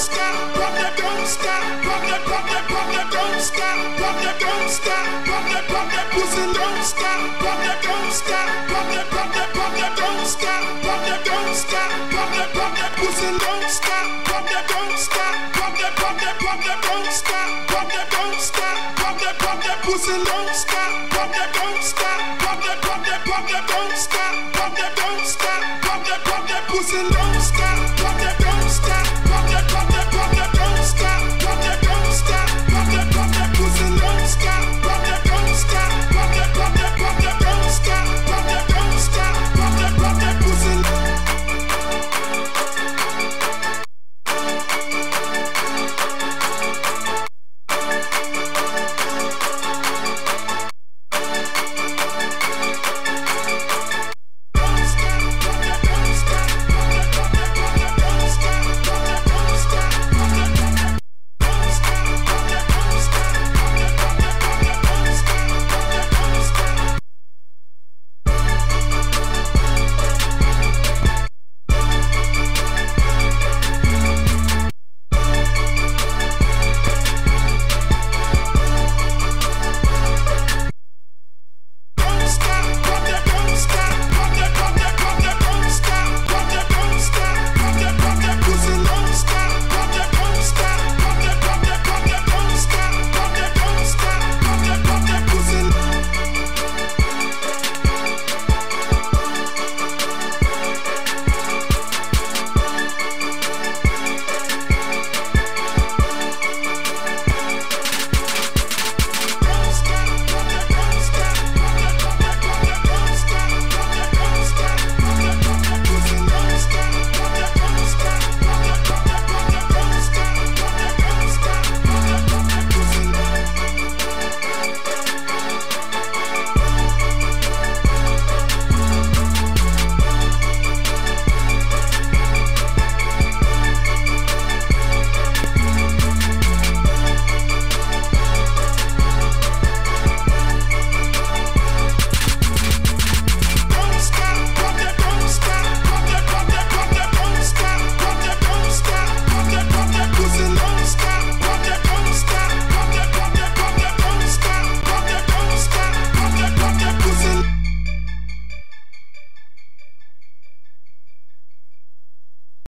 stop, pop that don't stop, pop that, pop that, pop that don't stop, pop that don't stop, pop that pussy don't stop, pop that don't stop, pop that, pop that, pop that don't stop, pop that don't stop, pop that pussy don't stop, pop that don't stop, pop that, pop that, pop that don't stop, pop that don't stop, pop that pussy don't stop, pop that don't stop, pop that, pop that, pop that don't stop, pop that don't stop, pop that pussy don't stop, pop that.